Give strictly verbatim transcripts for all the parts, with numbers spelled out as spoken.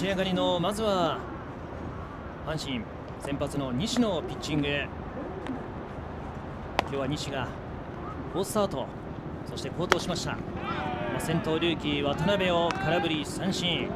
ち上がりのまずは阪神先発の西のピッチング。今日は西が好スタート、そして好投しました。先頭ルーキー渡辺を空振り三振。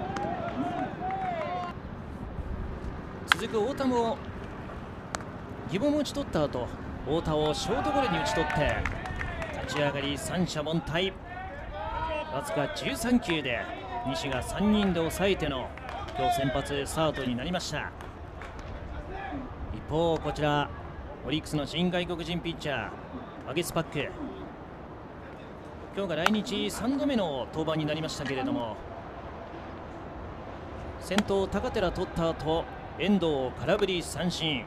続く太田も疑問を打ち取った後、太田をショートゴロに打ち取って立ち上がり三者凡退。わずかじゅうさん球で西がさんにんで抑えての今日先発スタートになりました。一方こちらオリックスの新外国人ピッチャーワゲスパック、今日が来日さんどめの登板になりましたけれども、先頭高寺取った後遠藤を空振り三振。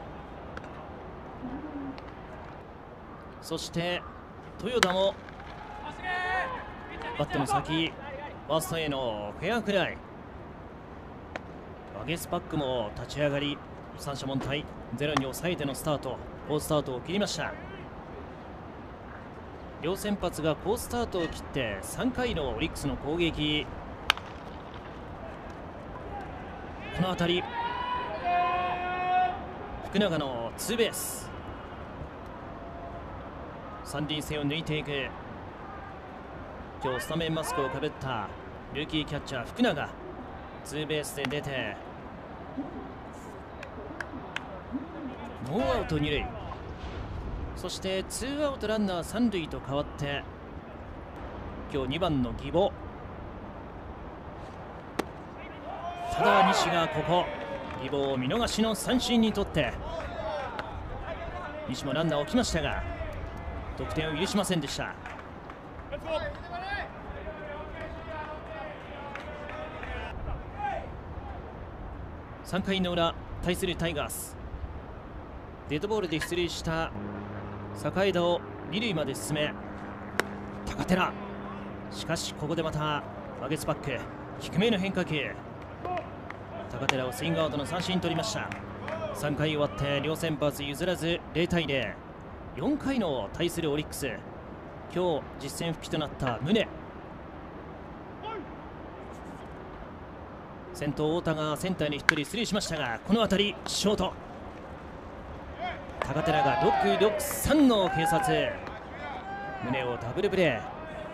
そして豊田もバットの先ファーストへのフェアフライ。ワゲスパックも立ち上がり三者凡退ゼロに抑えてのスタート、好スタートを切りました。両先発が好スタートを切ってさんかいのオリックスの攻撃。この当たり福永のツーベース、三塁線を抜いていく。今日スタメンマスクをかぶったルーキーキャッチャー福永、ツーベースで出てノーアウトに塁、そしてツーアウトランナー三塁と変わって今日にばんの義母。ただ西がここ義母を見逃しの三振にとって西もランナーを置きましたが得点を許しませんでした。さんかいの裏対するタイガース、デッドボールで出塁した坂枝をに塁まで進め高寺、しかしここでまたワゲスパック低めの変化球、高寺をスイングアウトの三振取りました。さんかい終わって両先発譲らずゼロたいゼロ、よんかいの対するオリックス、今日実戦復帰となった宗。先頭太田がセンターにヒットで出塁しましたが、この当たりショート、高寺がろくろくさんの警察、宗をダブルプレー。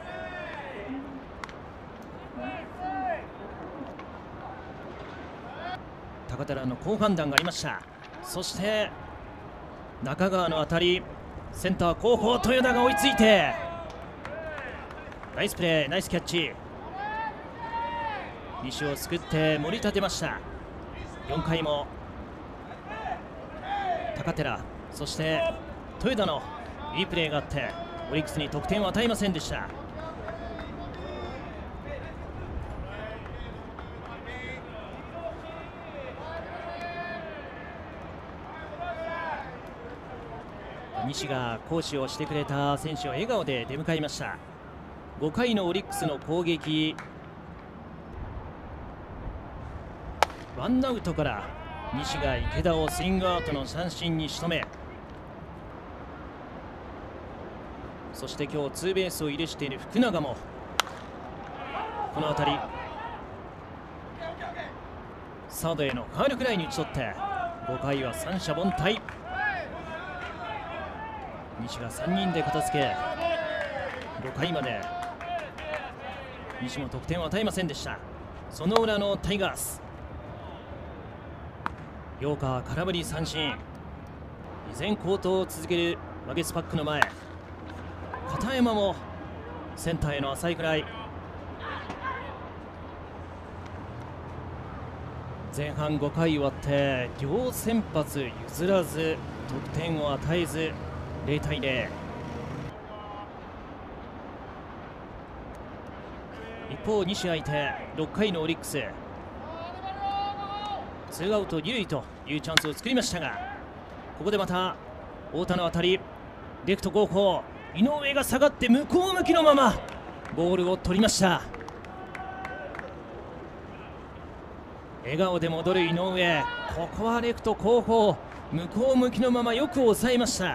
高寺の好判断がありました。そして中川の当たり、センター後方豊田が追いついてナイスプレー、ナイスキャッチ。西をすくって盛り立てました。よんかいも高寺、そして豊田のいいプレーがあってオリックスに得点を与えませんでした。西が講師をしてくれた選手を笑顔で出迎えました。ごかいのオリックスの攻撃、ワンアウトから西が池田をスイングアウトの三振に仕留め、そして今日ツーベースを許している福永もこの当たりサードへのファウルフライに打ち取ってごかいは三者凡退。西がさんにんで片付けごかいまで西も得点を与えませんでした。その裏のタイガース、陽川空振り三振。依然好投を続けるワゲスパックの前、片山もセンターへの浅いフライ。前半ごかい終わって両先発譲らず得点を与えずゼロたいゼロ。一方西相手ろっかいのオリックス、ツーアウトに塁というチャンスを作りましたが、ここでまた太田の当たり、レフト後方井上が下がって向こう向きのままボールを取りました。笑顔で戻る井上、ここはレフト後方向こう向きのままよく抑えました。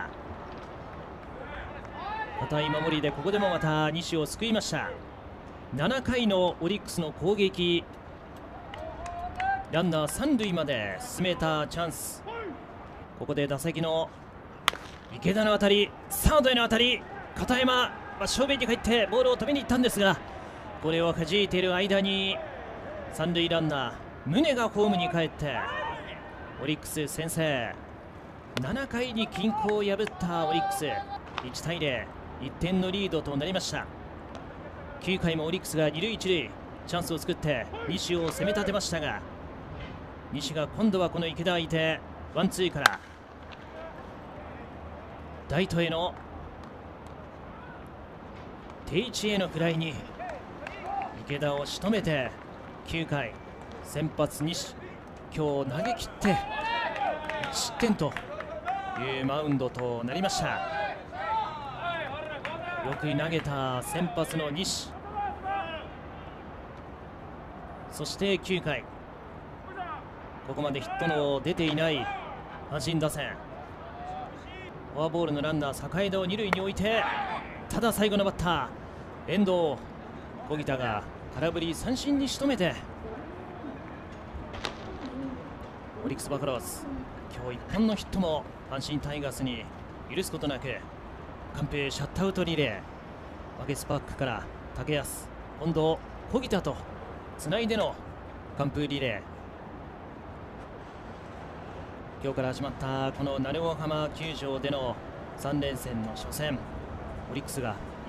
堅い守りでここでもまた西を救いました。ななかいのオリックスの攻撃、 ランナー三塁まで進めたチャンス。ここで打席の池田の当たり、サードへの当たり、片山は正面に帰ってボールを止めに行ったんですが、これを弾いている間に三塁ランナー宗がホームに帰ってオリックス先制。ななかいに均衡を破ったオリックス、いちたいゼロ、いってんのリードとなりました。きゅうかいもオリックスがに塁いち塁チャンスを作って西を攻め立てましたが、西が今度はこの池田相手ワンツーからライトへの定位置へのフライに池田を仕留めて、きゅうかい先発西、今日投げ切っていち失点というマウンドとなりました。よく投げた先発の西、そしてきゅうかいここまでヒットの出ていない阪神打線、フォアボールのランナー榮田をに塁に置いて、ただ最後のバッター遠藤小木田が空振り三振に仕留めて、オリックスバファローズ今日いっぽんのヒットも阪神タイガースに許すことなく完封シャットアウトリレー、ワゲスパークから竹安、近藤、小木田とつないでの完封リレー。今日から始まったこの鳴尾浜球場でのさん連戦の初戦、オリックスが